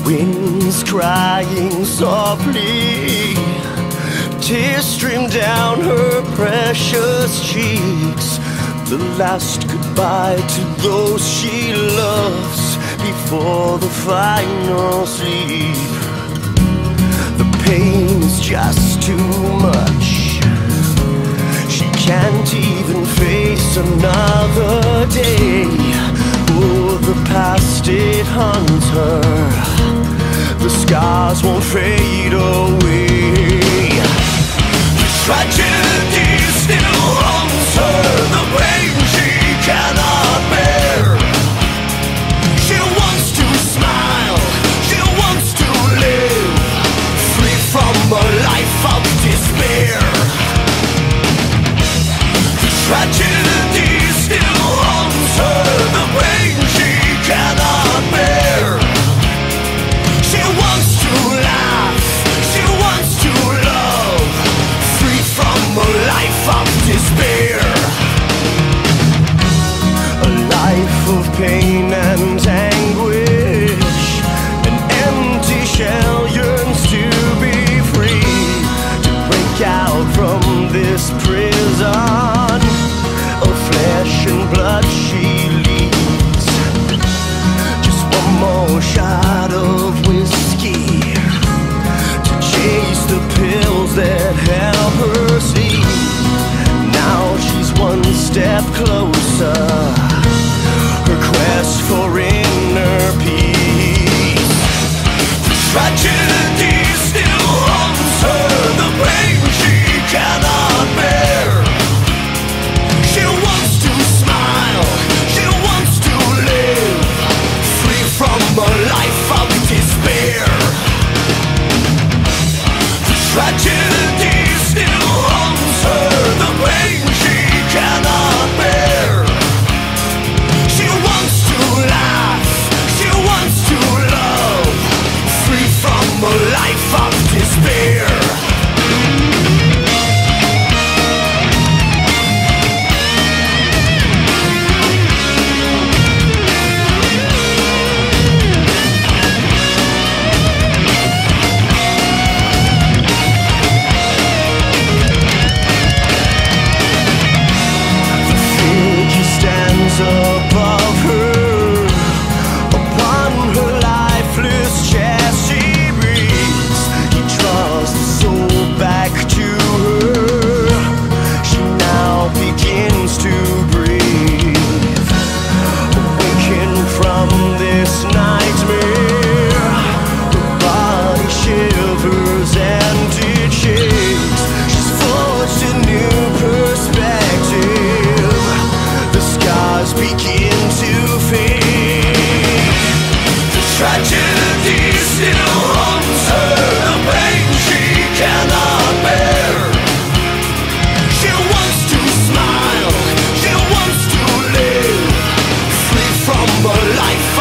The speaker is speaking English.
Wind's crying softly, tears stream down her precious cheeks. The last goodbye to those she loves before the final sleep. The pain is just too much. She can't even face another day. Oh, the past, it haunts her. The scars won't fade away. The tragedy still haunts her. The pain she cannot bear. She wants to smile, she wants to live, free from a life of despair. The tragedy still haunts her. The pain she cannot bear. She wants to laugh, she wants to love, free from a life of despair. A life of pain and anguish. An empty shell yearns to be free, to break out from this prison of flesh and blood she leads. Just one more shot of whiskey to chase the pills that help her sleep. Now she's one step closer, her quest for inner peace. The tragedy still haunts her. The pain she cannot bear. She wants to smile, she wants to live, free from a life of despair. The tragedy still haunts her. The pain she cannot bear. She wants to laugh, she wants to love, free from a life of despair. Above her, upon her lifeless chest she breathes. He draws the soul back to her. She now begins to breathe. Awaken from this nightmare, her body shivers and it shakes. She's forged a new perspective. The scars begin to fade. The tragedy still haunts her. The pain she cannot bear. She wants to smile, she wants to live, free from a life